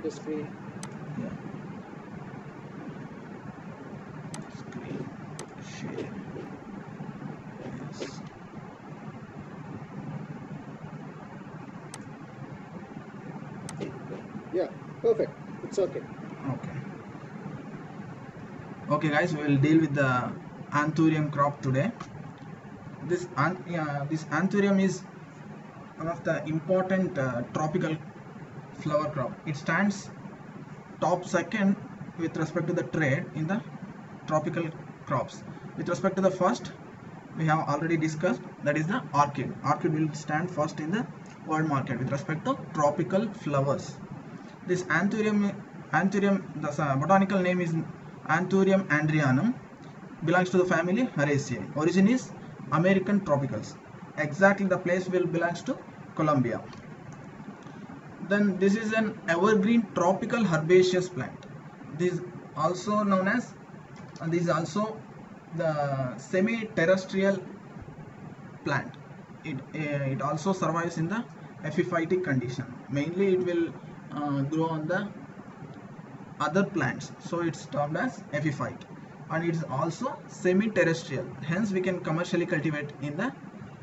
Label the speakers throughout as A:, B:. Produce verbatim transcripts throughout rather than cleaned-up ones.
A: the screen.
B: Yeah. Screen share. Yes.
A: Yeah, perfect. It's okay.
B: Okay. Okay, guys, we will deal with the anthurium crop today. This an yeah, this anthurium is one of the important uh, tropical flower crop. It stands top second with respect to the trade in the tropical crops. With respect to the first, we have already discussed, that is the orchid. Orchid will stand first in the world market with respect to tropical flowers. This anthurium, anthurium, the uh, botanical name is Anthurium andreanum, belongs to the family Heraceae. Origin is American tropicals. Exactly the place will belongs to Colombia. Then this is an evergreen tropical herbaceous plant. This is also known as, and this is also the semi-terrestrial plant. It, uh, it also survives in the epiphytic condition. Mainly it will uh, grow on the other plants, so it's termed as epiphyte, and it's also semi-terrestrial, hence we can commercially cultivate in the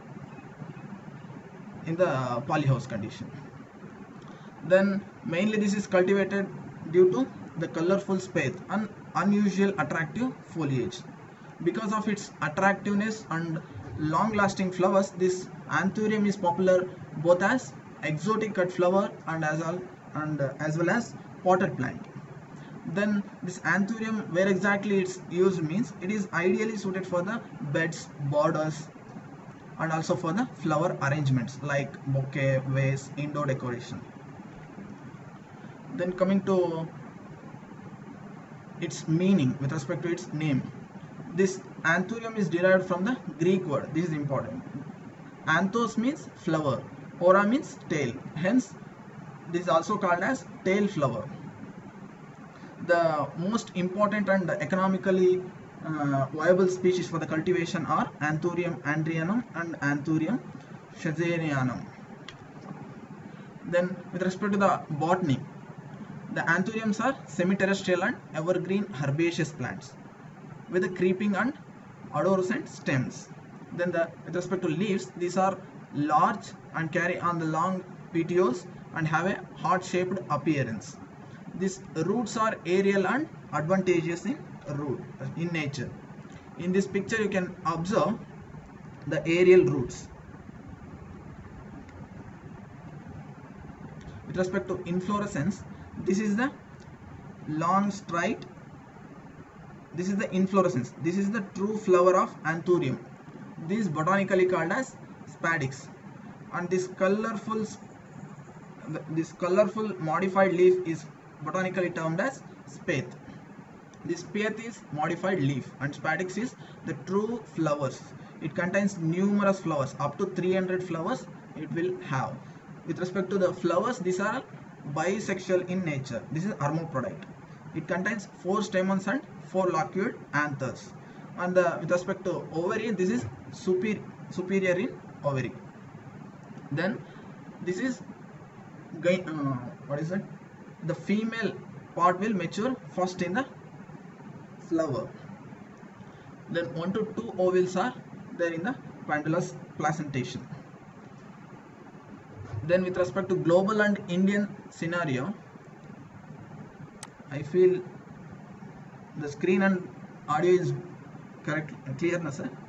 B: in the polyhouse condition. Then mainly this is cultivated due to the colorful spathe and unusual attractive foliage. Because of its attractiveness and long lasting flowers, this anthurium is popular both as exotic cut flower and as well, and uh, as well as potted plant. Then this anthurium, where exactly it's used means, it is ideally suited for the beds, borders, and also for the flower arrangements like bouquet, vase, indoor decoration. Then coming to its meaning with respect to its name, this anthurium is derived from the Greek word. This is important. Anthos means flower, ora means tail, hence this is also called as tail flower. The most important and economically uh, viable species for the cultivation are Anthurium andreanum and Anthurium schazerianum. Then with respect to the botany, the anthuriums are semi-terrestrial and evergreen herbaceous plants with the creeping and arborescent stems. Then the, with respect to leaves, these are large and carry on the long petioles and have a heart-shaped appearance. These roots are aerial and advantageous in root in nature. In this picture you can observe the aerial roots. With respect to inflorescence, this is the long straight, this is the inflorescence, this is the true flower of anthurium. This is botanically called as spadix, and this colorful this colorful modified leaf is botanically termed as spathe. This spathe is modified leaf and spadix is the true flowers. It contains numerous flowers, up to three hundred flowers it will have. With respect to the flowers, these are bisexual in nature. This is hermaphrodite. It contains four stamens and four locuid anthers. And the, with respect to ovary, this is superior, superior in ovary. Then this is uh, what is that? The female part will mature first in the flower. Then one to two ovules are there in the pendulous placentation. Then with respect to global and Indian scenario, I feel the screen and audio is correct, clear na sir?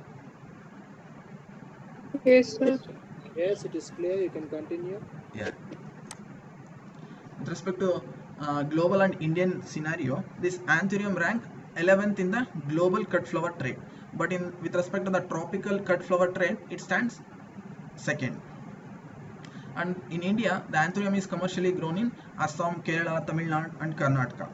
C: Yes, sir.
A: Yes, it is clear. You can continue.
B: Yeah. With respect to uh, global and Indian scenario, this anthurium rank eleventh in the global cut flower trade, but in with respect to the tropical cut flower trade, it stands second. And in India, the anthurium is commercially grown in Assam, Kerala, Tamil Nadu and Karnataka.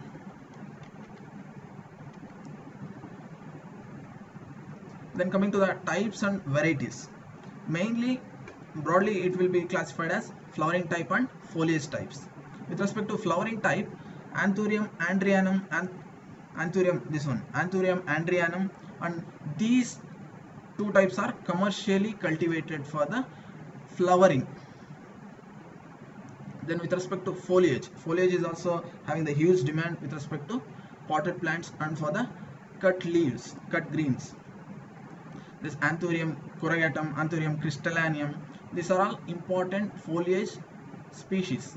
B: Then coming to the types and varieties, mainly broadly it will be classified as flowering type and foliage types. With respect to flowering type, Anthurium andreanum and Anthurium, this one, Anthurium andreanum, and these two types are commercially cultivated for the flowering. Then with respect to foliage, foliage is also having the huge demand with respect to potted plants and for the cut leaves, cut greens. This Anthurium corrugatum, Anthurium crystallinum, these are all important foliage species.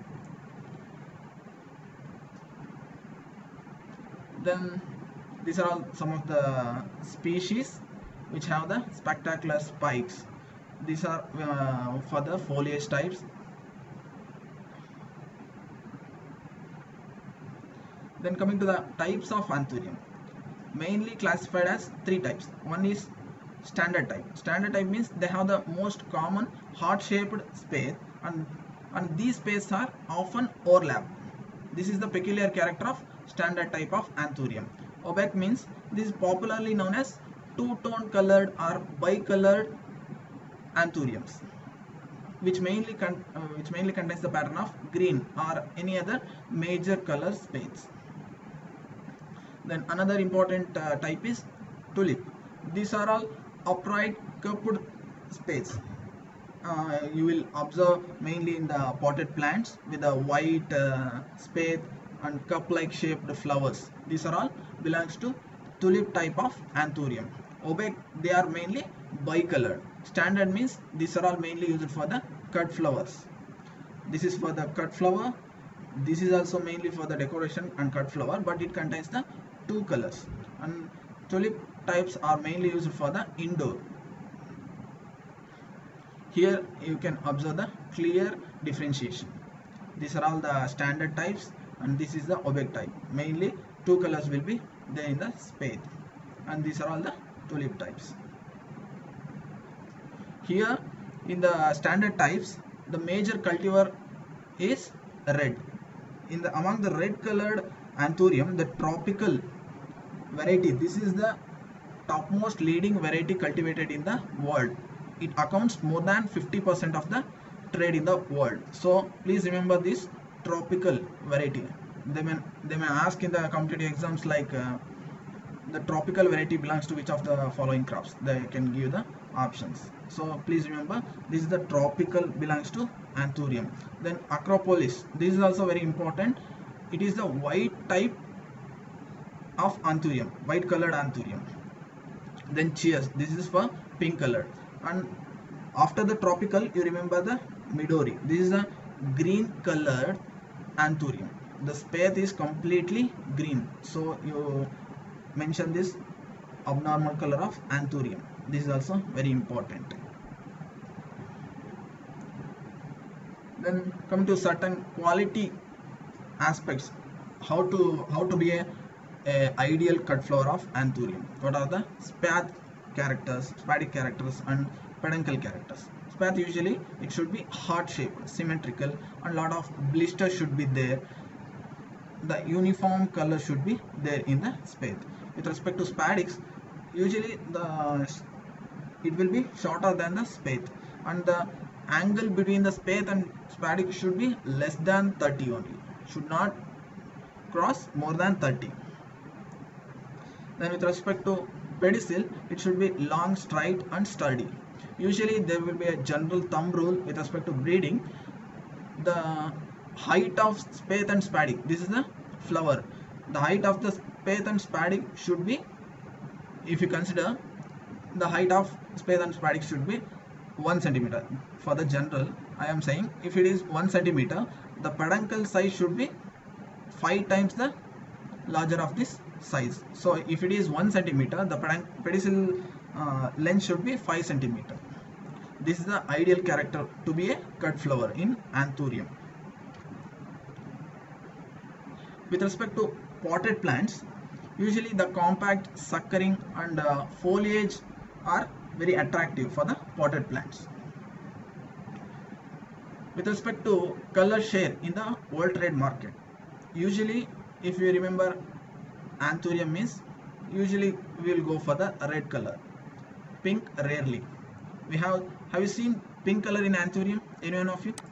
B: Then these are all some of the species which have the spectacular spikes. These are uh, for the foliage types. Then coming to the types of Anthurium, mainly classified as three types. One is standard type. Standard type means they have the most common heart-shaped spathe, and and these spathes are often overlap. This is the peculiar character of standard type of Anthurium. Opaque means this is popularly known as two-tone colored or bicolored Anthuriums, which mainly con uh, which mainly contains the pattern of green or any other major color spathes. Then another important uh, type is tulip. These are all upright cupped spathes. Uh, you will observe mainly in the potted plants with a white uh, spathe and cup-like shaped flowers. These are all belongs to tulip type of Anthurium. Opaque, they are mainly bicolored. Standard means these are all mainly used for the cut flowers. This is for the cut flower. This is also mainly for the decoration and cut flower, but it contains the two colors. And tulip types are mainly used for the indoor. Here you can observe the clear differentiation. These are all the standard types, and this is the opaque type. Mainly two colors will be there in the spathe, and these are all the tulip types. Here in the standard types, the major cultivar is red. In the among the red colored Anthurium, the tropical variety, this is the topmost leading variety cultivated in the world. It accounts more than fifty percent of the trade in the world. So please remember this tropical variety. They may, they may ask in the competitive exams like uh, the tropical variety belongs to which of the following crops. They can give the options. So please remember this is the tropical belongs to Anthurium. Then Acropolis, this is also very important. It is the white type of Anthurium, white colored Anthurium. Then Cheers, this is for pink colored. And after the tropical, you remember the Midori. This is a green colored Anthurium. The spathe is completely green, so you mention this abnormal color of Anthurium. This is also very important. Then come to certain quality aspects. How to how to be a, a ideal cut flower of Anthurium. What are the spathe characters, spadic characters, and peduncle characters? Spathe, usually it should be heart shaped, symmetrical, and lot of blisters should be there. The uniform color should be there in the spathe. With respect to spadics, usually the it will be shorter than the spathe, and the angle between the spathe and spadic should be less than thirty only, should not cross more than thirty. Then with respect to pedicel, it should be long, straight, and sturdy. Usually there will be a general thumb rule with respect to breeding. The height of spathe and spadic, this is the flower, the height of the spathe and spadic should be, if you consider, the height of spathe and spadic should be one centimeter. For the general, I am saying if it is one centimeter, the peduncle size should be five times the larger of this size. So if it is one centimeter, the pedicel uh, length should be five centimeter. This is the ideal character to be a cut flower in Anthurium. With respect to potted plants, usually the compact, suckering, and uh, foliage are very attractive for the potted plants. With respect to color share in the world trade market, usually if you remember Anthurium means usually we will go for the red color, pink rarely. We have have you seen pink color in Anthurium? Anyone of you?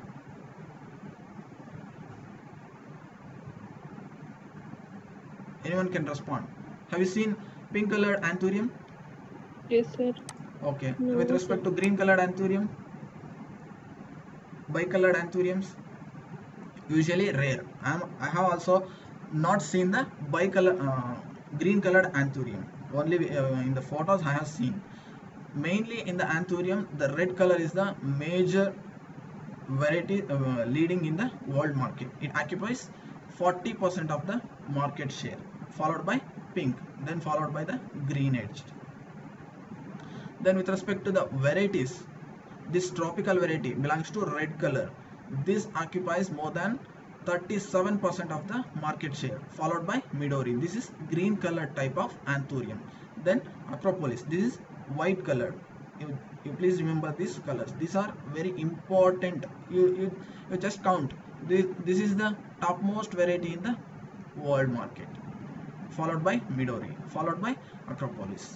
B: Anyone can respond. Have you seen pink colored Anthurium?
C: Yes, sir.
B: Okay.
C: No,
B: With respect
C: sir.
B: to green colored Anthurium? bicolored anthuriums? Usually rare. I'm, I have also not seen the bicolor uh, green colored anthurium. Only uh, in the photos I have seen. Mainly in the anthurium, the red color is the major variety uh, leading in the world market. It occupies forty percent of the market share, followed by pink, then followed by the green edged. Then with respect to the varieties, this tropical variety belongs to red color. This occupies more than thirty-seven percent of the market share, followed by Midori. This is green colored type of anthurium. Then Acropolis. This is white colored. You, you please remember these colors. These are very important. You, you, you just count. This, this is the topmost variety in the world market, followed by Midori, followed by Acropolis.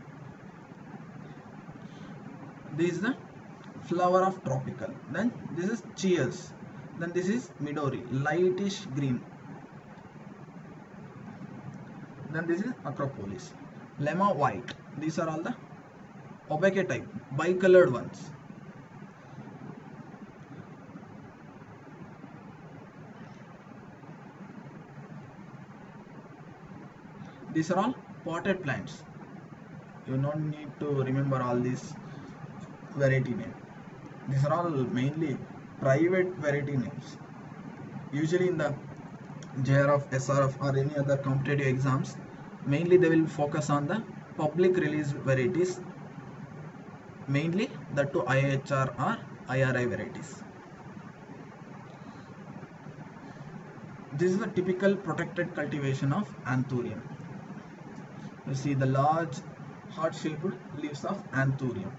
B: This is the flower of tropical. Then this is Cheers. Then this is Midori, lightish green. Then this is Acropolis. Lemma white. These are all the opaque type, bicolored ones. These are all potted plants. You don't need to remember all these variety name. These are all mainly private variety names. Usually in the J R F, S R F or any other competitive exams, mainly they will focus on the public release varieties, mainly the two I H R or I R I varieties. This is the typical protected cultivation of anthurium. You see the large heart-shaped leaves of anthurium.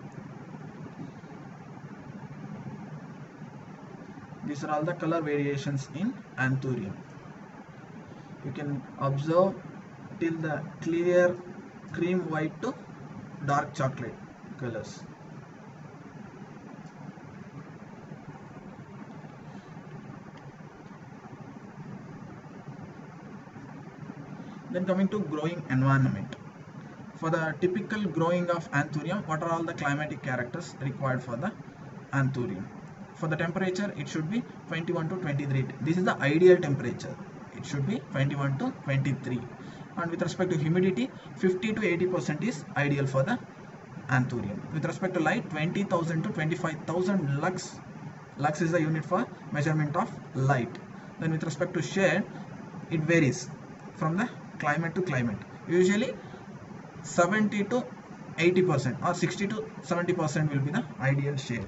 B: These are all the color variations in anthurium. You can observe till the clear cream white to dark chocolate colors. Then coming to growing environment. For the typical growing of anthurium, what are all the climatic characters required for the anthurium? For the temperature, it should be twenty-one to twenty-three. This is the ideal temperature. It should be twenty-one to twenty-three. And with respect to humidity, fifty to eighty percent is ideal for the anthurium. With respect to light, twenty thousand to twenty-five thousand lux. Lux is the unit for measurement of light. Then with respect to shade, it varies from the climate to climate. Usually seventy to eighty percent or sixty to seventy percent will be the ideal shade.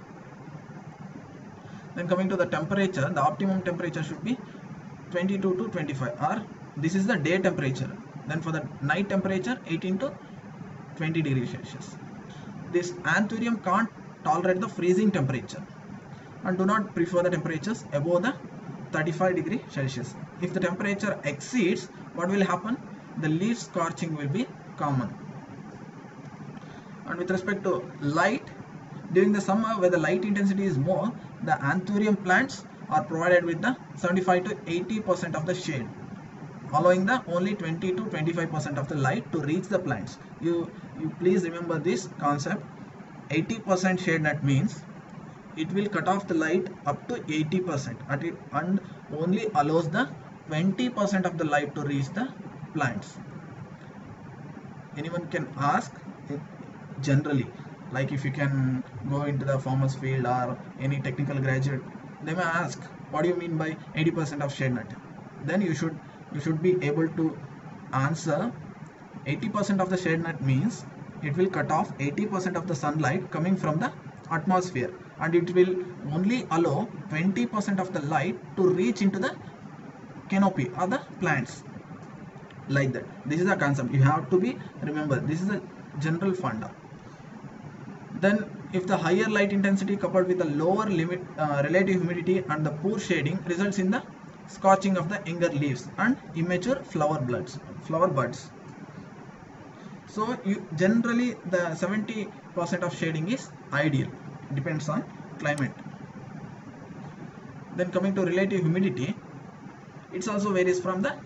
B: Then coming to the temperature, the optimum temperature should be twenty-two to twenty-five, or this is the day temperature. Then for the night temperature, eighteen to twenty degrees Celsius. This anthurium can't tolerate the freezing temperature and do not prefer the temperatures above the thirty-five degrees Celsius. If the temperature exceeds, what will happen? The leaf scorching will be common. And with respect to light, during the summer where the light intensity is more, the anthurium plants are provided with the seventy-five to eighty percent of the shade, allowing the only twenty to twenty-five percent of the light to reach the plants. You, you please remember this concept. eighty percent shade, that means it will cut off the light up to eighty percent at it, and only allows the twenty percent of the light to reach the plants. Anyone can ask, generally, like if you can go into the farmer's field or any technical graduate, they may ask, what do you mean by eighty percent of shade net? Then you should you should be able to answer, eighty percent of the shade net means it will cut off eighty percent of the sunlight coming from the atmosphere, and it will only allow twenty percent of the light to reach into the canopy or the plants. Like that. This is the concept. You have to be remember. This is a general funda. Then if the higher light intensity coupled with the lower limit uh, relative humidity and the poor shading results in the scorching of the younger leaves and immature flower buds. Flower buds. So you generally the seventy percent of shading is ideal. Depends on climate. Then coming to relative humidity, it also varies from the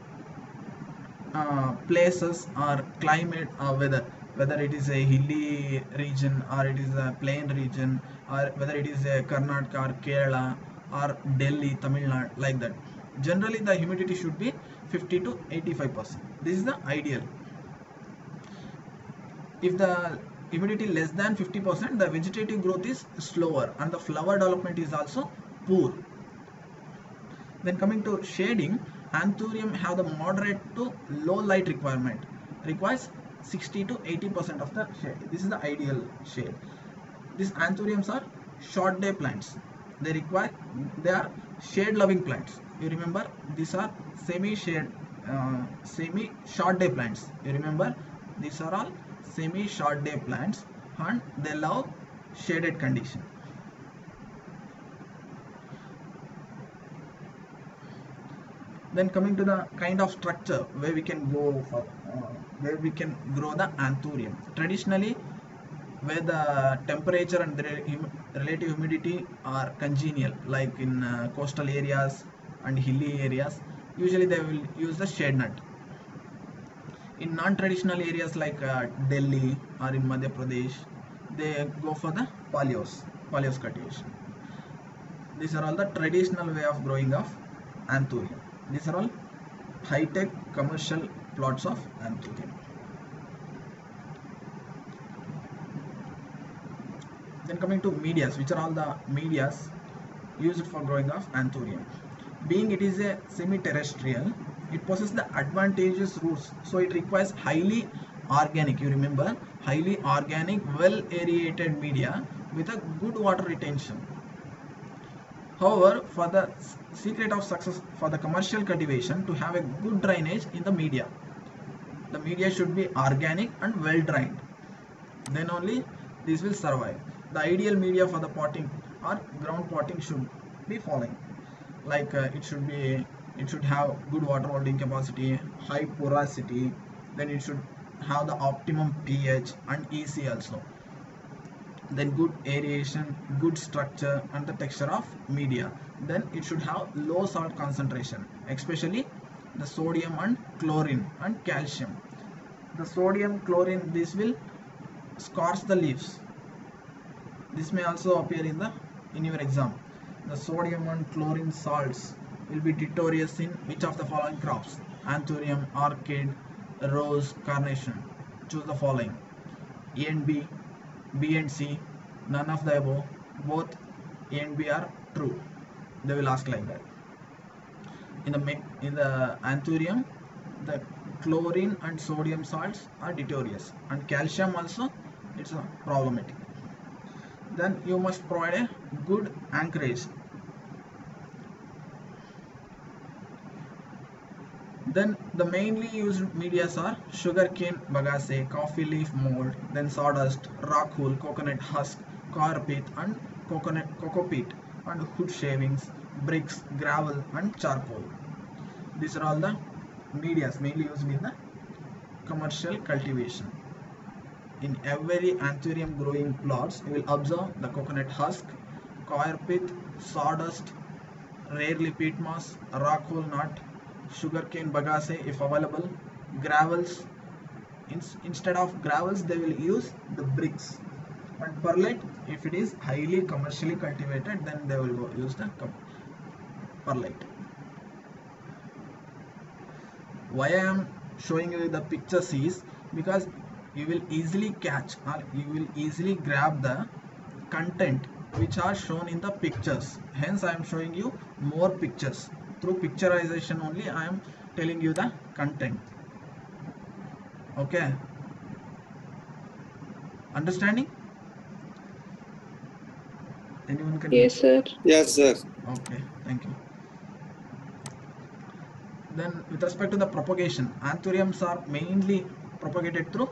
B: uh, places or climate or weather. Whether it is a hilly region or it is a plain region, or whether it is a Karnataka or Kerala or Delhi, Tamil Nadu, like that. Generally the humidity should be fifty to eighty-five percent. This is the ideal. If the humidity less than fifty percent, the vegetative growth is slower and the flower development is also poor. Then coming to shading, anthurium have the moderate to low light requirement, requires sixty to eighty percent of the shade. This is the ideal shade. These anthuriums are short day plants. They require, they are shade loving plants. You remember, these are semi shade, uh, semi short day plants. You remember, these are all semi short day plants and they love shaded condition. Then coming to the kind of structure where we can go for, uh, where we can grow the anthurium. Traditionally, where the temperature and the hum relative humidity are congenial, like in uh, coastal areas and hilly areas, usually they will use the shade nut. In non-traditional areas like uh, Delhi or in Madhya Pradesh, they go for the polyos, polyos cultivation. These are all the traditional way of growing of anthurium. These are all high-tech commercial plots of anthurium. Then coming to medias, which are all the medias used for growing of anthurium. Being it is a semi-terrestrial, it possesses the advantageous roots, so it requires highly organic, you remember, highly organic, well aerated media with a good water retention. However, for the secret of success for the commercial cultivation, to have a good drainage in the media, the media should be organic and well drained, then only this will survive. The ideal media for the potting or ground potting should be following, like uh, it should be it should have good water holding capacity, high porosity, then it should have the optimum pH and E C also, then good aeration, good structure and the texture of media. Then it should have low salt concentration, especially the sodium and chlorine and calcium. The sodium, chlorine, this will scorch the leaves. This may also appear in the in your exam. The sodium and chlorine salts will be deleterious in which of the following crops? Anthurium, orchid, rose, carnation. Choose the following: A and B, B and C, none of the above, both A and B are true. They will ask like that. In the in the anthurium, the chlorine and sodium salts are deleterious, and calcium also, it's a problematic. Then you must provide a good anchorage. Then the mainly used medias are sugarcane bagasse, coffee leaf mold, then sawdust, rock wool, coconut husk, coir pith and coconut cocoa peat, and wood shavings, bricks, gravel and charcoal. These are all the medias mainly used in the commercial cultivation. In every anthurium growing plots, you will observe the coconut husk, coir pith, sawdust, rarely peat moss, rock wool nut, sugarcane bagasse if available, gravels. In, instead of gravels, they will use the bricks, and perlite if it is highly commercially cultivated, then they will go use the perlite. Why I am showing you the pictures is because you will easily catch or you will easily grab the content which are shown in the pictures. Hence I am showing you more pictures. Through picturization only I am telling you the content. Okay, understanding? Anyone can?
C: Yes, sir.
D: Yes, sir.
B: Okay, thank you. Then with respect to the propagation, anthuriums are mainly propagated through,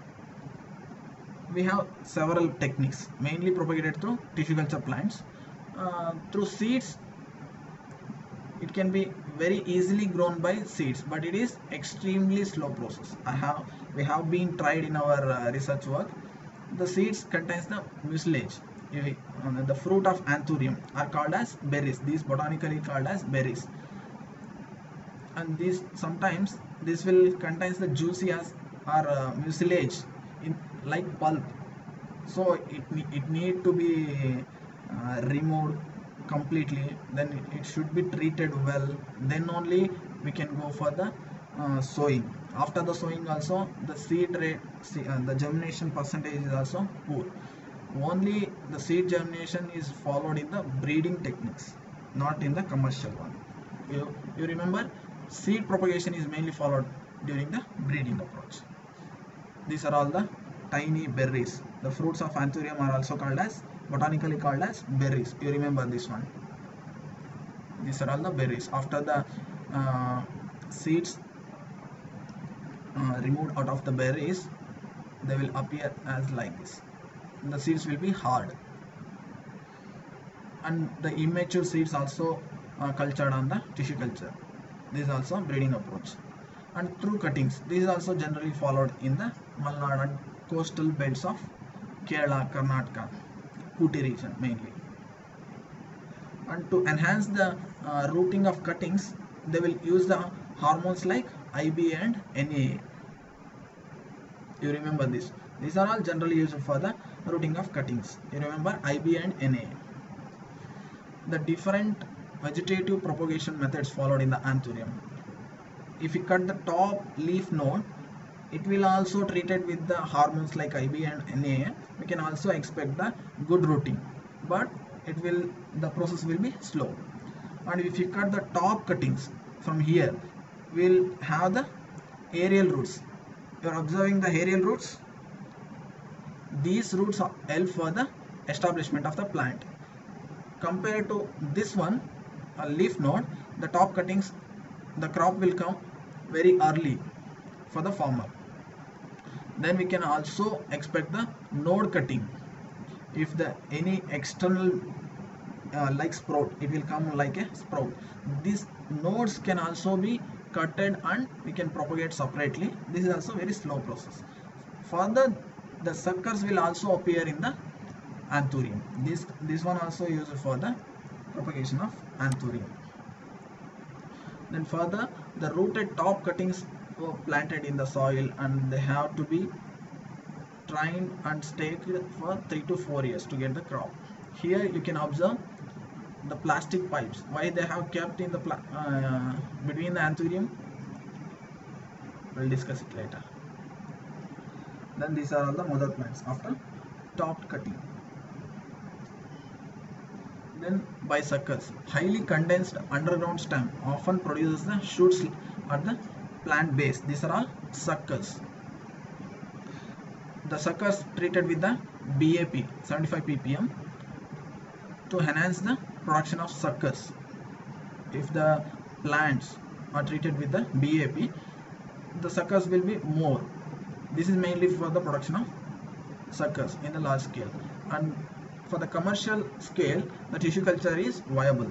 B: we have several techniques, mainly propagated through tissue culture plants. Uh, through seeds, it can be very easily grown by seeds, but it is extremely slow process. I have we have been tried in our uh, research work. The seeds contains the mucilage. Uh, the fruit of anthurium are called as berries. These botanically called as berries, and these sometimes this will contains the juicy as or uh, mucilage in like pulp. so it, it need to be uh, removed completely, then it, it should be treated well, then only we can go for the uh, sowing. After the sowing also the seed rate, uh, the germination percentage is also poor. Only the seed germination is followed in the breeding techniques, not in the commercial one. You, you remember, seed propagation is mainly followed during the breeding approach. These are all the tiny berries. The fruits of Anthurium are also called as, botanically called as berries. You remember this one. These are all the berries. After the uh, seeds uh, removed out of the berries, they will appear as like this. The seeds will be hard, and the immature seeds also uh, cultured on the tissue culture. This is also breeding approach. And through cuttings, this is also generally followed in the Malnad and coastal belts of Kerala, Karnataka, Ooty region mainly. And to enhance the uh, rooting of cuttings, they will use the hormones like I B A and N A A. You remember this. These are all generally used for the rooting of cuttings. You remember I B A and N A A. The different vegetative propagation methods followed in the Anthurium. If we cut the top leaf node, it will also treated with the hormones like I B A and N A A. We can also expect the good rooting, but it will, the process will be slow. And if you cut the top cuttings from here, we'll have the aerial roots. You are observing the aerial roots. These roots help for the establishment of the plant. Compared to this one, a leaf node, the top cuttings, the crop will come very early for the farmer. Then we can also expect the node cutting. If the any external uh, like sprout, it will come like a sprout. These nodes can also be cutted and we can propagate separately. This is also very slow process. Further, the suckers will also appear in the Anthurium. This this one also used for the propagation of Anthurium. Then further, the rooted top cuttings were planted in the soil and they have to be trained and staked for three to four years to get the crop. Here you can observe the plastic pipes. Why they have kept in the uh, between the Anthurium? We'll discuss it later. Then these are all the mother plants after top cutting. Then bisuckers, highly condensed underground stem often produces the shoots at the plant base. These are all suckers. The suckers treated with the B A P seventy-five p p m to enhance the production of suckers. If the plants are treated with the B A P, the suckers will be more. This is mainly for the production of suckers in the large scale, and for the commercial scale the tissue culture is viable.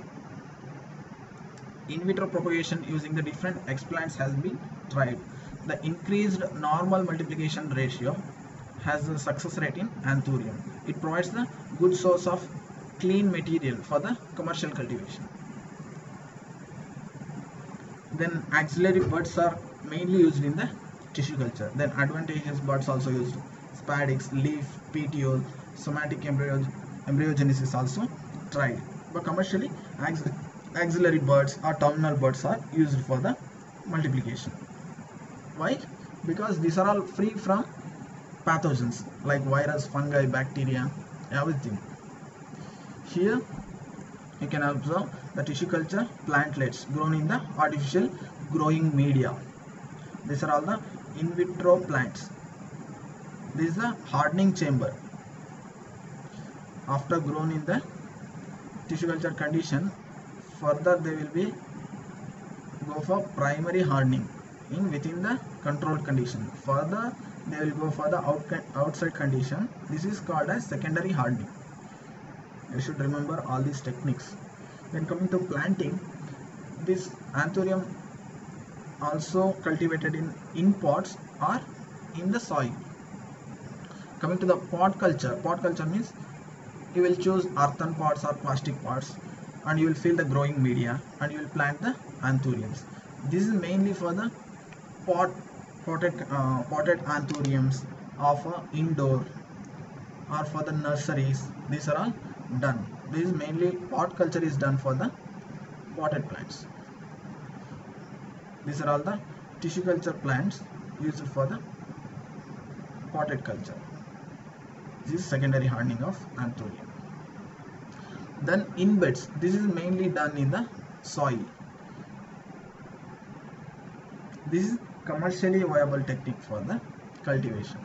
B: In vitro propagation using the different explants has been tried. The increased normal multiplication ratio has a success rate in Anthurium. It provides the good source of clean material for the commercial cultivation. Then auxiliary buds are mainly used in the tissue culture. Then advantageous buds also used. Spadix, leaf, petiole, somatic embryo embryogenesis also tried. But commercially, ax auxiliary buds or terminal buds are used for the multiplication. Why? Because these are all free from pathogens like virus, fungi, bacteria, everything. Here you can observe the tissue culture plantlets grown in the artificial growing media. These are all the in vitro plants. This is the hardening chamber. After grown in the tissue culture condition, further they will be go for primary hardening in within the controlled condition. Further they will go for the out, outside condition. This is called as secondary hardening. You should remember all these techniques. Then coming to planting, this Anthurium also cultivated in in pots or in the soil. Coming to the pot culture, pot culture means you will choose earthen pots or plastic pots and you will fill the growing media and you will plant the Anthuriums. This is mainly for the pot potted uh, potted Anthuriums of uh, indoor or for the nurseries. These are all done. This is mainly pot culture is done for the potted plants. These are all the tissue culture plants used for the potted culture. This is secondary hardening of anthurium. Then in beds, this is mainly done in the soil. This is commercially viable technique for the cultivation.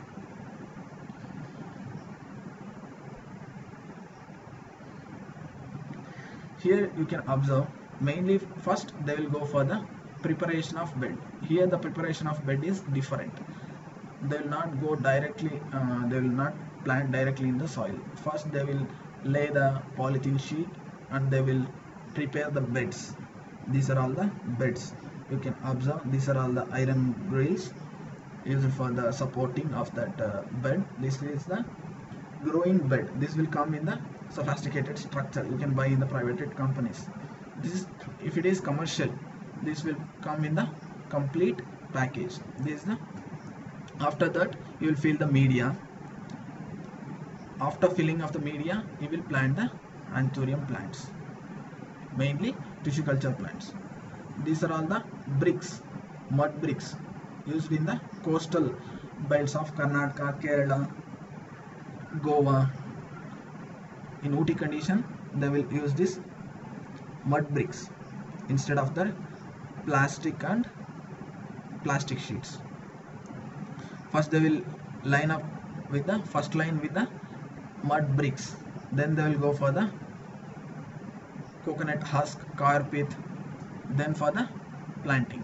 B: Here you can observe mainly first they will go for the preparation of bed. Here the preparation of bed is different. They will not go directly, uh, they will not plant directly in the soil. First they will lay the polythene sheet and they will prepare the beds. These are all the beds. You can observe these are all the iron grills used for the supporting of that uh, bed. This is the growing bed. This will come in the sophisticated structure you can buy in the private companies. This is, if it is commercial, this will come in the complete package. This is the, after that you will fill the media. After filling of the media, you will plant the anthurium plants, mainly tissue culture plants. These are all the bricks, mud bricks used in the coastal belts of Karnataka, Kerala, Goa. In Ooty condition, they will use this mud bricks instead of the plastic and plastic sheets. First they will line up with the first line with the mud bricks, then they will go for the coconut husk, coir pith, then for the planting.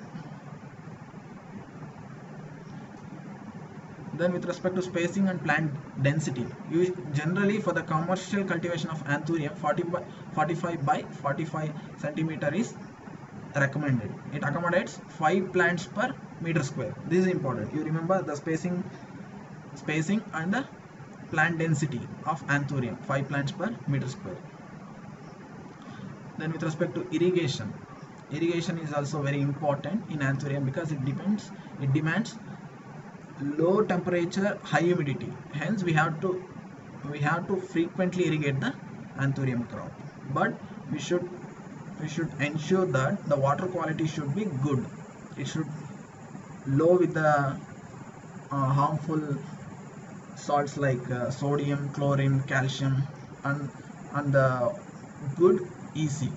B: Then with respect to spacing and plant density, you generally for the commercial cultivation of anthurium, forty-five by forty-five centimeter is recommended. It accommodates five plants per meter square. This is important. You remember the spacing, spacing and the plant density of anthurium, five plants per meter square. Then with respect to irrigation, irrigation is also very important in anthurium because it depends, it demands low temperature, high humidity. Hence we have to we have to frequently irrigate the anthurium crop. But we should we should ensure that the water quality should be good. It should low with the uh, harmful salts like uh, sodium, chlorine, calcium, and and the good E C.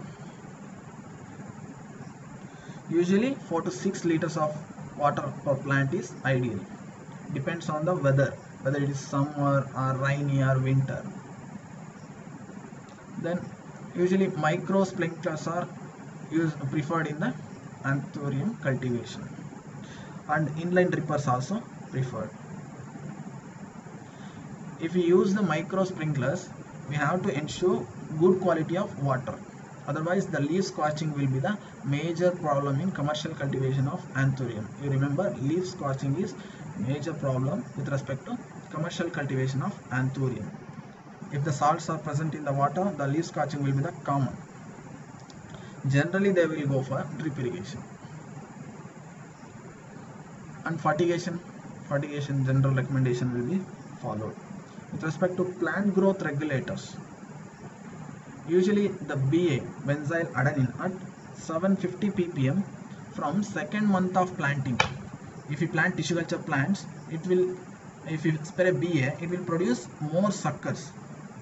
B: Usually four to six liters of water per plant is ideal. Depends on the weather, whether it is summer or rainy or winter. Then usually micro sprinklers are used preferred in the anthurium cultivation, and inline drippers also preferred. If we use the micro sprinklers, we have to ensure good quality of water. Otherwise, the leaf scorching will be the major problem in commercial cultivation of anthurium. You remember, leaf scorching is major problem with respect to commercial cultivation of anthurium. If the salts are present in the water, the leaf scorching will be the common. Generally, they will go for drip irrigation. And fertigation, fertigation general recommendation will be followed. With respect to plant growth regulators, usually the B A, benzyl adenine, at seven fifty p p m from second month of planting. If you plant tissue culture plants, it will, if you spray B A, it will produce more suckers.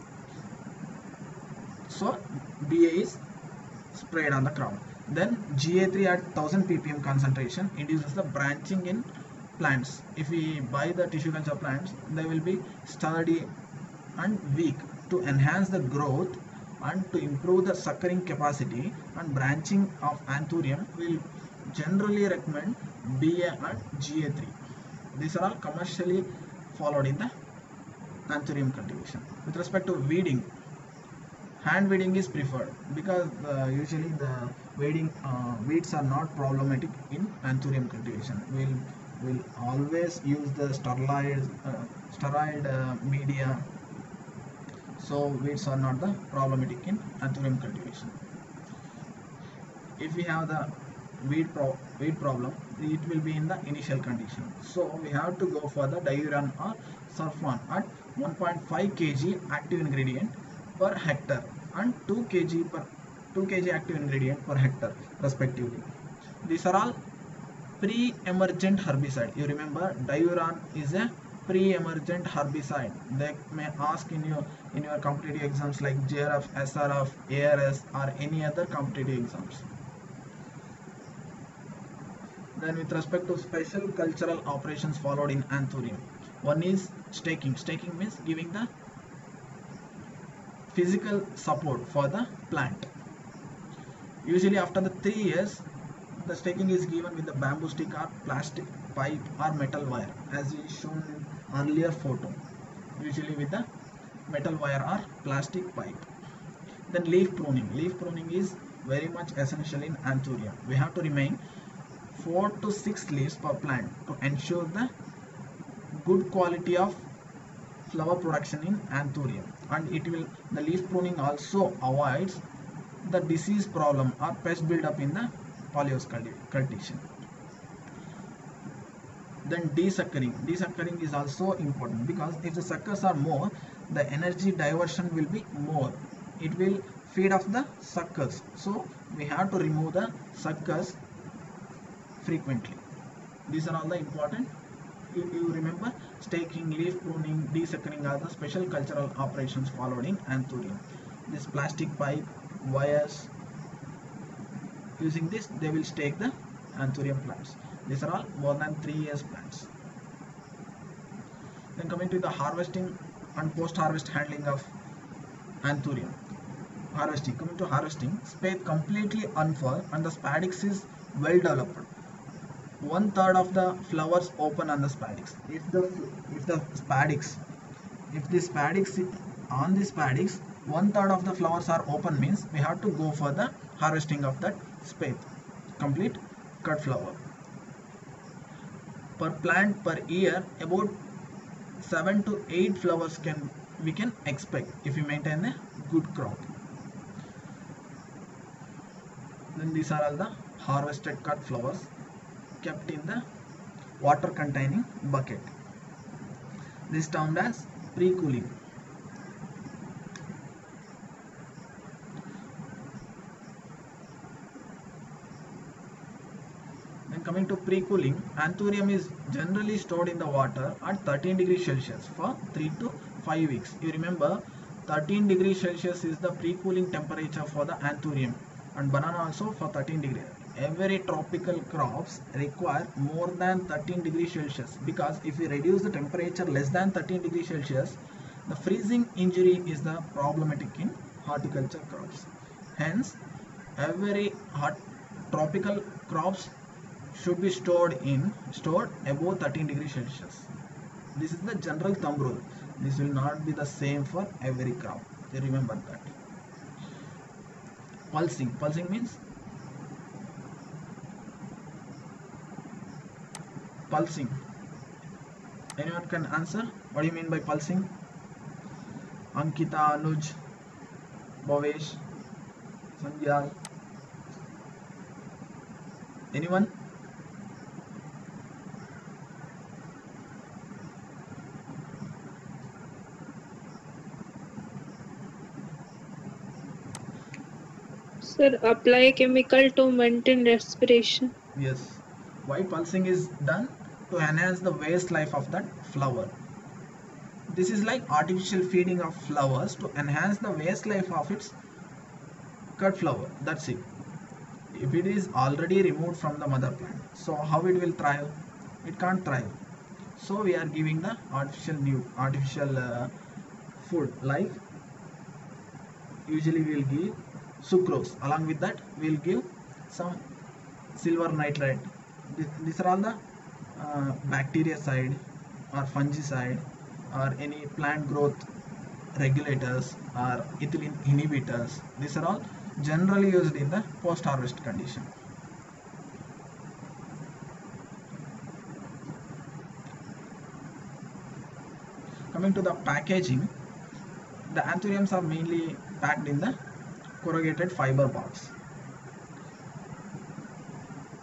B: So B A is sprayed on the crop. Then G A three at one thousand p p m concentration induces the branching in plants. If we buy the tissue culture plants, they will be sturdy and weak. To enhance the growth and to improve the suckering capacity and branching of anthurium, we will generally recommend B A and G A three. These are all commercially followed in the anthurium cultivation. With respect to weeding, hand weeding is preferred because uh, usually the weeding uh, weeds are not problematic in anthurium cultivation. We'll will always use the sterile uh, sterile uh, media, so weeds are not the problematic in anthurium cultivation. If we have the weed, pro weed problem, it will be in the initial condition. So we have to go for the diuran or sulfan at one point five kilograms active ingredient per hectare and two kilograms per two kilograms active ingredient per hectare respectively. These are all pre-emergent herbicide. You remember diuran is a pre-emergent herbicide. They may ask in your in your competitive exams like J R F, S R F, A R S or any other competitive exams. Then with respect to special cultural operations followed in Anthurium, one is staking. Staking means giving the physical support for the plant. Usually after the three years, the staking is given with the bamboo stick or plastic pipe or metal wire, as is shown in earlier photo. Usually with the metal wire or plastic pipe. Then leaf pruning. Leaf pruning is very much essential in Anthurium. We have to remain four to six leaves per plant to ensure the good quality of flower production in Anthurium, and it will the leaf pruning also avoids the disease problem or pest buildup in the pollios cultivation. Then desuckering. Desuckering is also important because if the suckers are more, the energy diversion will be more. It will feed off the suckers. So we have to remove the suckers frequently. These are all the important. You, you remember staking, leaf pruning, desuckering are the special cultural operations followed in Anthurium. This plastic pipe, wires, using this they will stake the Anthurium plants. These are all more than three years plants. Then coming to the harvesting and post-harvest handling of Anthurium. Harvesting. Coming to harvesting, spathe completely unfurl and the spadix is well developed. One third of the flowers open on the spadix. If the if the spadix, if the spadix on the spadix, one third of the flowers are open means we have to go for the harvesting of that spathe. Complete cut flower. Per plant per year, about seven to eight flowers can we can expect if we maintain a good crop. Then these are all the harvested cut flowers kept in the water containing bucket. This is termed as pre-cooling. Then coming to pre-cooling, Anthurium is generally stored in the water at thirteen degrees Celsius for three to five weeks. You remember thirteen degrees Celsius is the pre-cooling temperature for the Anthurium, and banana also for thirteen degrees. Every tropical crops require more than thirteen degrees Celsius, because if we reduce the temperature less than thirteen degrees Celsius, the freezing injury is the problematic in horticulture crops. Hence, every hot tropical crops should be stored in stored above thirteen degrees Celsius. This is the general thumb rule. This will not be the same for every crop. You remember that. Pulsing. Pulsing means pulsing. Anyone can answer? What do you mean by pulsing? Ankita, Anuj, Bhavesh, Sanjal. Anyone?
C: Sir, apply chemical to maintain respiration.
B: Yes. Why pulsing is done? To enhance the waste life of that flower. This is like artificial feeding of flowers to enhance the waste life of its cut flower. That's it. If it is already removed from the mother plant, so how it will thrive? It can't thrive. So we are giving the artificial new artificial uh, food, like usually we will give sucrose. Along with that we will give some silver nitrate. These are all the uh, bactericide or fungicide or any plant growth regulators or ethylene inhibitors. These are all generally used in the post-harvest condition. Coming to the packaging, the Anthuriums are mainly packed in the corrugated fiber box.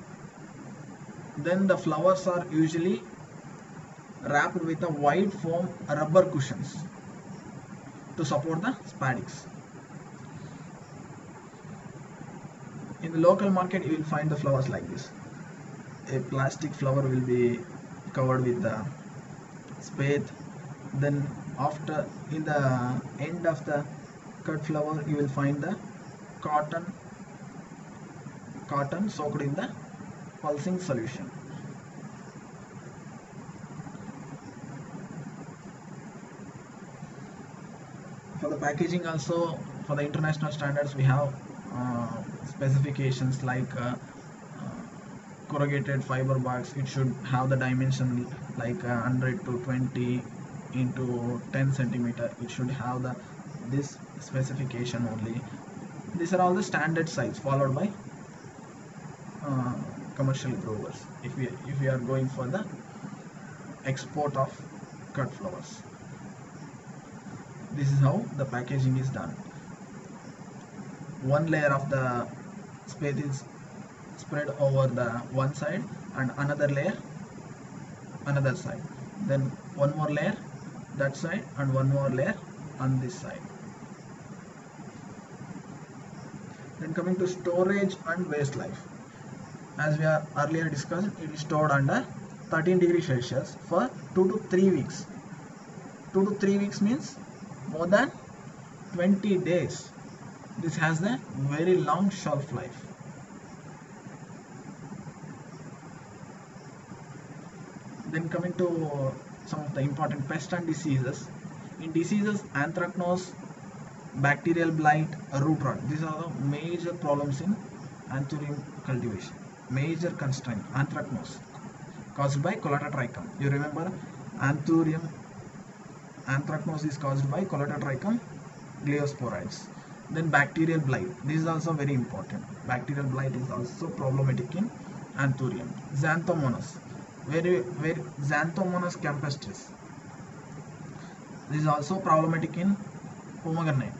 B: Then the flowers are usually wrapped with a white foam rubber cushions to support the spadix. In the local market you will find the flowers like this. A plastic flower will be covered with the spathe. Then after, in the end of the cut flower, you will find the cotton cotton soaked in the pulsing solution. For the packaging also, for the international standards, we have uh, specifications like uh, uh, corrugated fiber bags. It should have the dimension like uh, one hundred to twenty into ten centimeter. It should have the this specification only. These are all the standard size followed by uh, commercial growers if we if we are going for the export of cut flowers. This is how the packaging is done. One layer of the spathe is spread over the one side and another layer another side, then one more layer that side and one more layer on this side. Then coming to storage and waste life, as we are earlier discussed, it is stored under thirteen degrees Celsius for two to three weeks. two to three weeks means more than twenty days. This has a very long shelf life. Then coming to some of the important pests and diseases. In diseases, anthracnose, bacterial blight, root rot. These are the major problems in anthurium cultivation. Major constraint, anthracnose, caused by Colatotrichum. You remember, anthurium anthracnose is caused by Colatotrichum gliosporides. Then bacterial blight. This is also very important. Bacterial blight is also problematic in anthurium. Xanthomonas. Very, very Xanthomonas campestris. This is also problematic in pomegranate.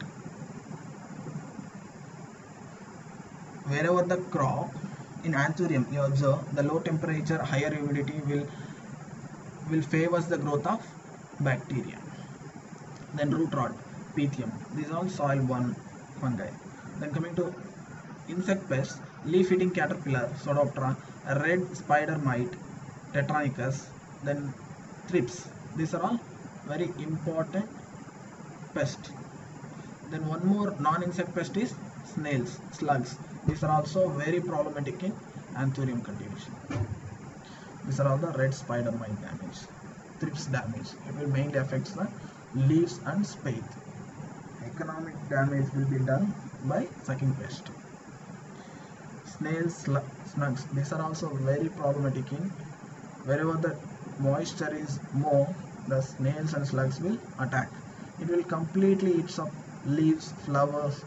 B: Wherever the crop in anthurium, you observe the low temperature, higher humidity will will favors the growth of bacteria. Then root rot, pythium. These are all soil-borne fungi. Then coming to insect pests, leaf-eating caterpillar, Sodoptera, red spider mite, Tetranicus, then thrips. These are all very important pests. Then one more non-insect pest is snails, slugs. These are also very problematic in anthurium cultivation. These are all the red spider mite damage, thrips damage. It will mainly affect the leaves and spathe. Economic damage will be done by sucking pest. Snails, slugs. These are also very problematic in wherever the moisture is more, the snails and slugs will attack. It will completely eat up leaves, flowers.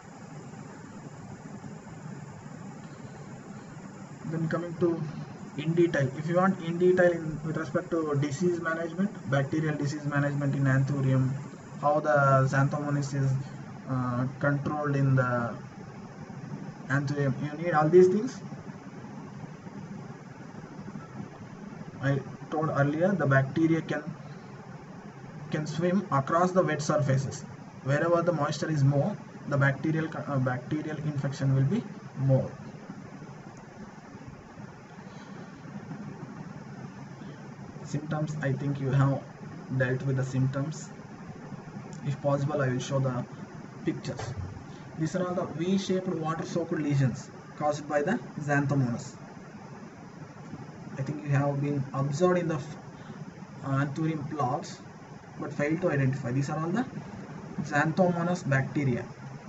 B: Then coming to in detail, if you want in detail in, with respect to disease management, bacterial disease management in anthurium, how the Xanthomonas is uh, controlled in the anthurium, you need all these things. I told earlier, the bacteria can can swim across the wet surfaces. Wherever the moisture is more, the bacterial uh, bacterial infection will be more. Symptoms, I think you have dealt with the symptoms. If possible, I will show the pictures. These are all the V-shaped water-soaked lesions caused by the Xanthomonas. I think you have been observed in the uh, anthurium plots but failed to identify. These are all the Xanthomonas bacteria.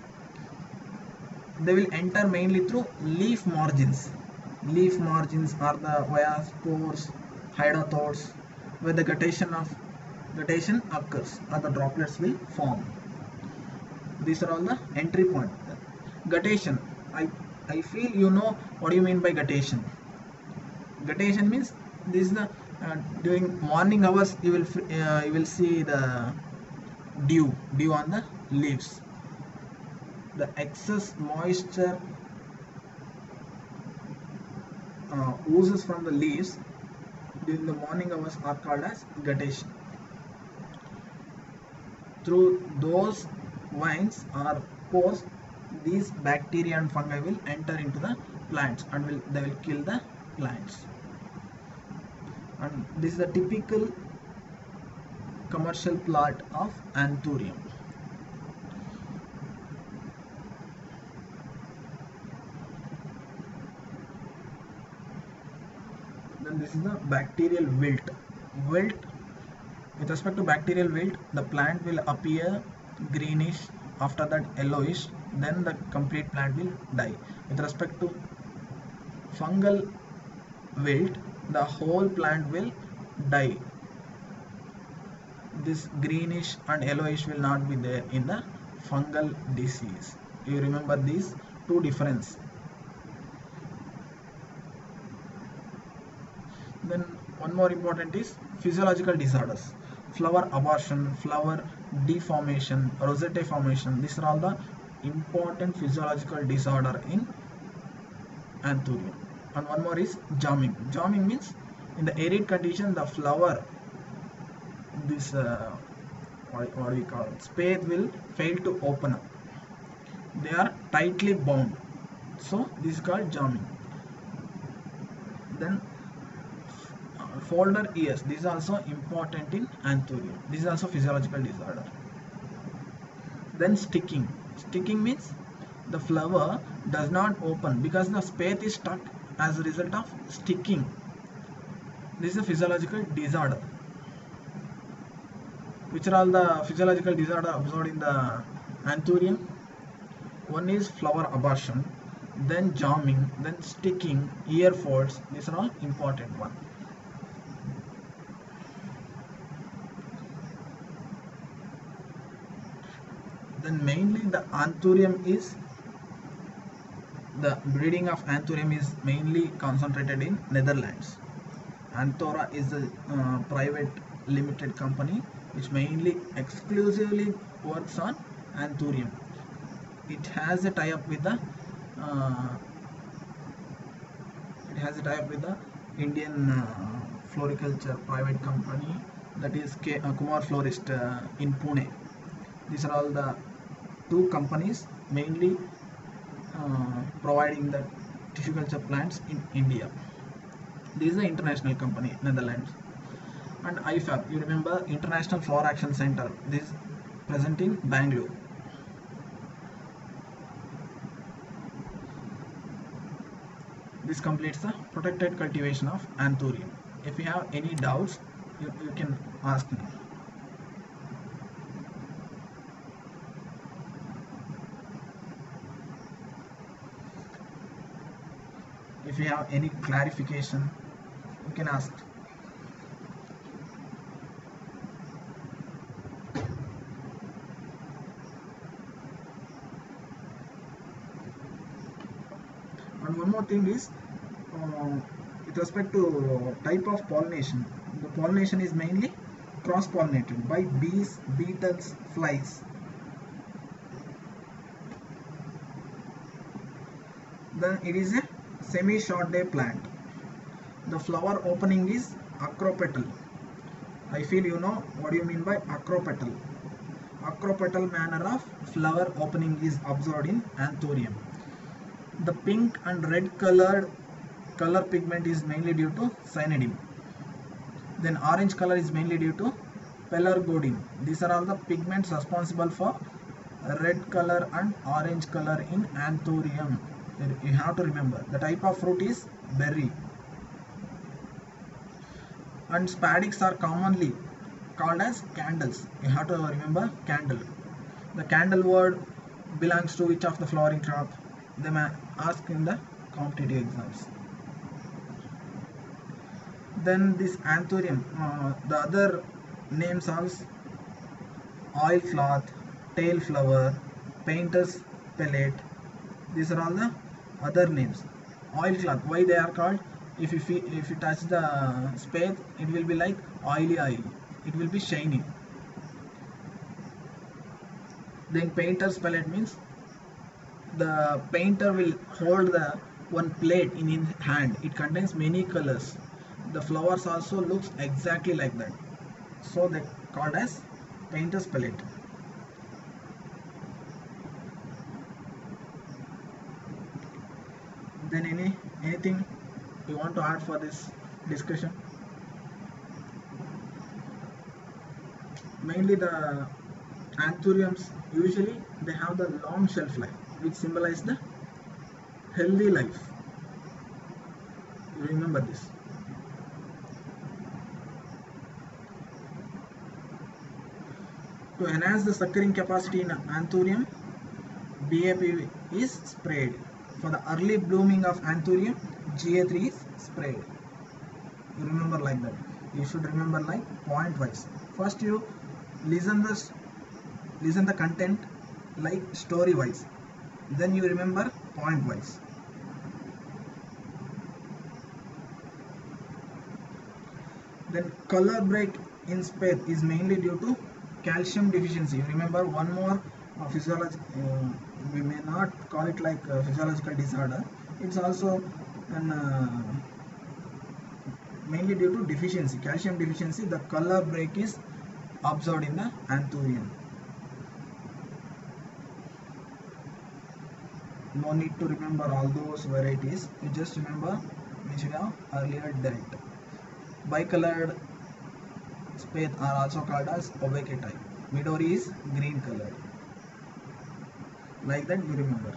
B: They will enter mainly through leaf margins. Leaf margins are the via spores, hydatodes, where the guttation of guttation occurs or the droplets will form. These are all the entry point. Guttation. I I feel you know what do you mean by guttation. Guttation means this is the uh, during morning hours you will uh, you will see the dew dew on the leaves. The excess moisture uh, oozes from the leaves during the morning hours are called as guttation. Through those veins or pores, these bacteria and fungi will enter into the plants and will they will kill the plants. And this is a typical commercial plot of Anthurium. Then this is the bacterial wilt. Wilt, with respect to bacterial wilt, the plant will appear greenish, after that yellowish, then the complete plant will die. With respect to fungal wilt, the whole plant will die. This greenish and yellowish will not be there in the fungal disease. You remember these two differences. Then one more important is physiological disorders. Flower abortion, flower deformation, rosette formation. These are all the important physiological disorder in Anthurium. And one more is jamming. Jamming means in the arid condition the flower, this uh, what, what we call it, spathe will fail to open up. They are tightly bound. So this is called jamming. Then folder ears, this is also important in Anthurium. This is also physiological disorder. Then sticking. Sticking means the flower does not open because the spathe is stuck as a result of sticking. This is a physiological disorder. Which are all the physiological disorder observed in the Anthurium? One is flower abortion, then jamming, then sticking, ear folds. These are all important ones. Then mainly the Anthurium is, the breeding of Anthurium is mainly concentrated in Netherlands. Anthora is a uh, private limited company which mainly exclusively works on Anthurium. It has a tie-up with the uh, it has a tie-up with the Indian uh, floriculture private company, that is K, uh, Kumar Florist uh, in Pune. These are all the two companies mainly uh, providing the tissue culture plants in India. This is the international company, Netherlands. And I FAB, you remember International Flower Action Center. This is present in Bangalore. This completes the protected cultivation of Anthurium. If you have any doubts, you, you can ask me. If you have any clarification, you can ask. And one more thing is, uh, with respect to type of pollination, the pollination is mainly cross-pollinated by bees, beetles, flies. Then it is a semi-short day plant. The flower opening is acropetal. I feel you know what do you mean by acropetal. Acropetal manner of flower opening is observed in Anthurium. The pink and red colored color pigment is mainly due to cyanidin. Then orange color is mainly due to pelargonium. These are all the pigments responsible for red color and orange color in Anthurium. You have to remember the type of fruit is berry. And spadix are commonly called as candles. You have to remember candle. The candle word belongs to which of the flowering crop? They may ask in the competitive exams. Then this Anthurium, uh, the other names are oil cloth, tail flower, painter's pellet. These are all the other names. Oil cloth, why they are called? If you if you touch the spathe, it will be like oily oil. It will be shiny. Then painter's pellet means the painter will hold the one plate in his hand. It contains many colors. The flowers also looks exactly like that, so they called as painter's palette. Then any anything you want to add for this discussion? Mainly the anthuriums, usually they have the long shelf life, which symbolize the healthy life. You remember this. To enhance the suckering capacity in anthurium, B A P is sprayed. For the early blooming of anthurium, G A three is sprayed. You remember like that. You should remember like point wise. First you listen the listen the content like story wise. Then you remember point wise. Then color break in spathe is mainly due to calcium deficiency. You remember one more uh, physiology. Uh, we may not call it like a physiological disorder. It's also an uh, mainly due to deficiency, calcium deficiency. The color break is observed in the anthurium. No need to remember all those varieties. You just remember which we have earlier dealt. Bicolored spathe are also called as ovate type. Midori is green colored. Like that you remember.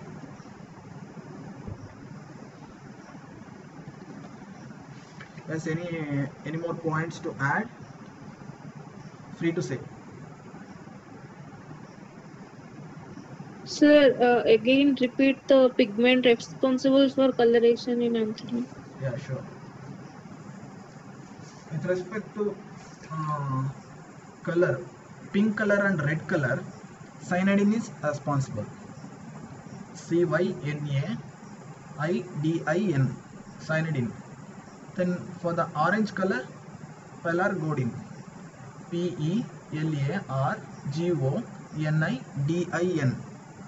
B: Yes, any any more points to add? Free to say.
C: Sir, uh, again repeat the pigment responsible for coloration in anthurium.
B: Yeah, sure. With respect to uh, color, pink color and red color, cyanidin is responsible. C Y N A I D I N, cyanidin. Then for the orange color, pelargodin. P E L A R G O N I D I N.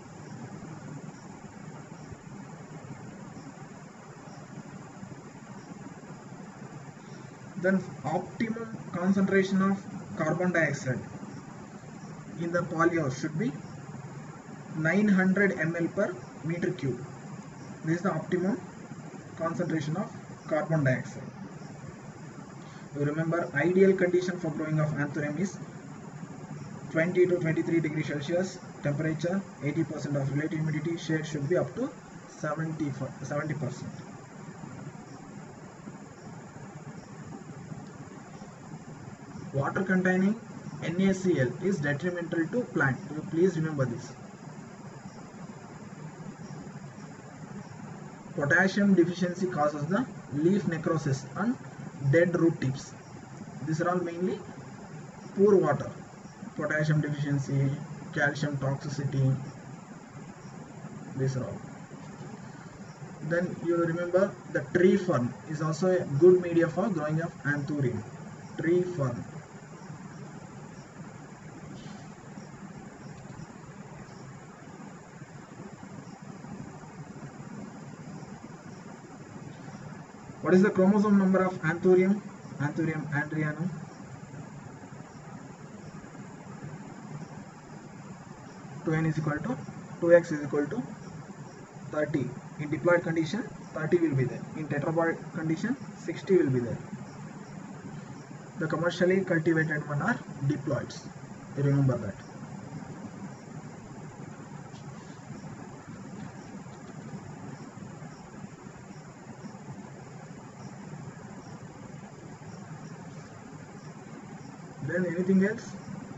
B: Then optimum concentration of carbon dioxide in the polyhouse should be nine hundred milliliters per meter cube. This is the optimum concentration of carbon dioxide. You remember, ideal condition for growing of anthurium is twenty to twenty-three degrees Celsius temperature, eighty percent of relative humidity, shade should be up to seventy percent. Water containing NaCl is detrimental to plant. You please remember this. Potassium deficiency causes the leaf necrosis and dead root tips. These are all mainly poor water. Potassium deficiency, calcium toxicity, these are all. Then you remember the tree fern is also a good media for growing of anthurium. Tree fern. What is the chromosome number of anthurium? Anthurium andrianum. two n is equal to two x is equal to thirty. In diploid condition, thirty will be there. In tetraploid condition, sixty will be there. The commercially cultivated one are diploids. You remember that. Then anything else?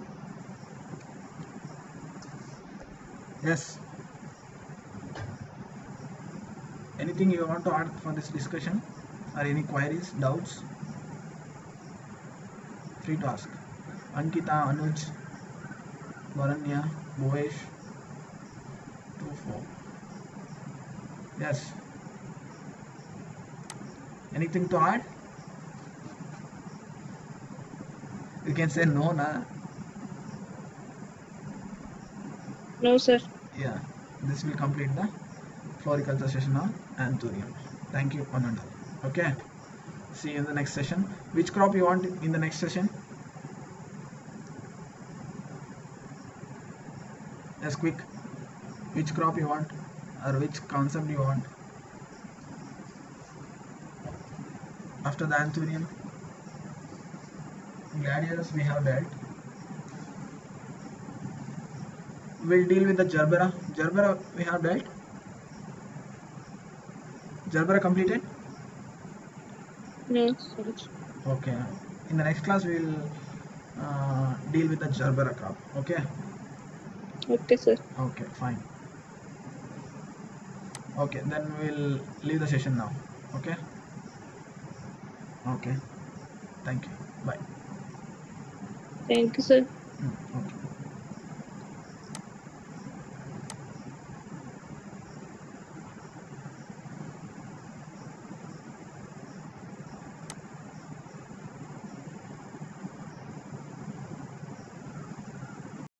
B: Yes. Anything you want to add for this discussion, or any queries, doubts? Free to ask. Ankita, Anuj, Varanya, Bhoesh, two, four. Yes. Anything to add? You can say no, na?
C: No, sir.
B: Yeah. This will complete the floriculture session on anthurium. Thank you, one and all. Okay, see you in the next session. Which crop you want in the next session? Yes, quick. Which crop you want, or which concept you want after the anthurium? Gladiolus we have dealt. We'll deal with the gerbera. Gerbera we have dealt. Gerbera completed?
C: No, sir.
B: Okay. In the next class we will uh, deal with the gerbera crop. Okay.
C: Okay, sir.
B: Okay, fine. Okay, then we'll leave the session now. Okay. Okay. Thank you. Bye.
C: Thank you, sir.
B: Mm, okay.